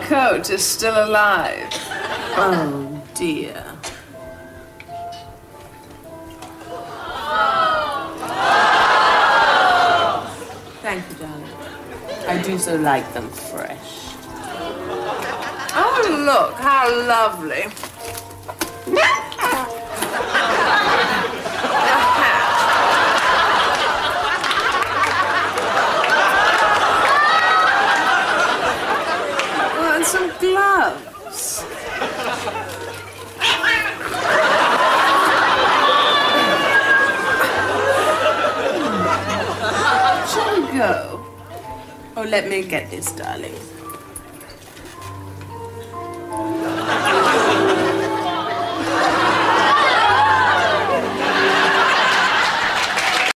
coat is still alive. Oh, dear. Thank you, darling. I do so like them fresh. Oh, look, how lovely. Oh, and some gloves. Shall we go? Oh, let me get this, darling.